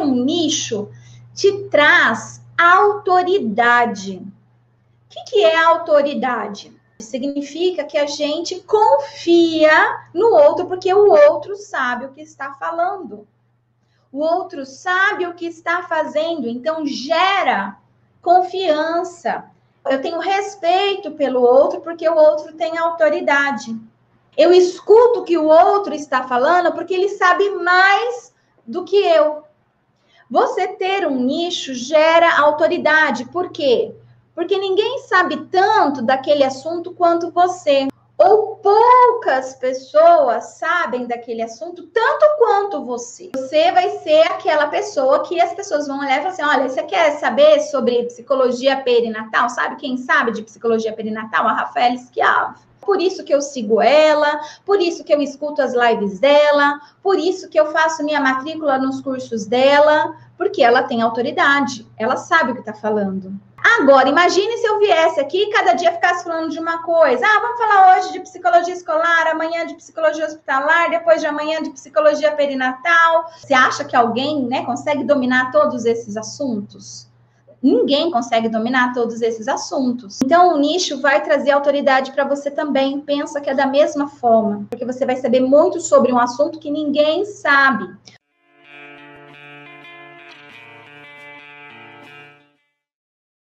um nicho te traz autoridade. O que é autoridade? Significa que a gente confia no outro, porque o outro sabe o que está falando. O outro sabe o que está fazendo, então gera confiança. Eu tenho respeito pelo outro, porque o outro tem autoridade. Eu escuto o que o outro está falando, porque ele sabe mais do que eu. Você ter um nicho gera autoridade. Por quê? Porque ninguém sabe tanto daquele assunto quanto você. Ou poucas pessoas sabem daquele assunto tanto quanto você. Você vai ser aquela pessoa que as pessoas vão olhar e falar assim, olha, você quer saber sobre psicologia perinatal? Sabe quem sabe de psicologia perinatal? A Rafaela Schiavo. Por isso que eu sigo ela, por isso que eu escuto as lives dela, por isso que eu faço minha matrícula nos cursos dela, porque ela tem autoridade, ela sabe o que está falando. Agora, imagine se eu viesse aqui e cada dia ficasse falando de uma coisa. Ah, vamos falar hoje de psicologia escolar, amanhã de psicologia hospitalar, depois de amanhã de psicologia perinatal. Você acha que alguém, consegue dominar todos esses assuntos? Ninguém consegue dominar todos esses assuntos. Então, o nicho vai trazer autoridade para você também. Pensa que é da mesma forma, porque você vai saber muito sobre um assunto que ninguém sabe.